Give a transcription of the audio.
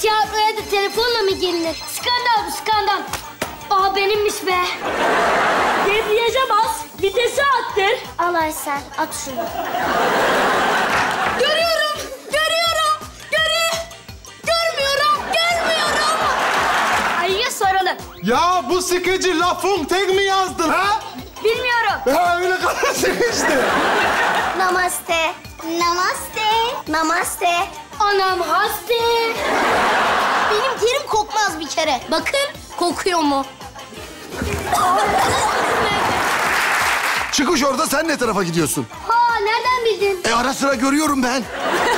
Tiyatroya da telefonla mı gelinir? Skandal bu, skandal. Aa, benimmiş be. Debriyaja bas, vitesi arttır. Al Aysel, at şunu. Görüyorum. Görmüyorum. Ayıya soralım. Ya bu sıkıcı La Fontaine mi yazdın ha? Bilmiyorum. Ha öyle kalırsın işte. Namaste. Namaste. Anam hasta. Benim terim kokmaz bir kere. Bakın, kokuyor mu? Çıkış orada, sen ne tarafa gidiyorsun? Ha, nereden bildin? Ara sıra görüyorum ben.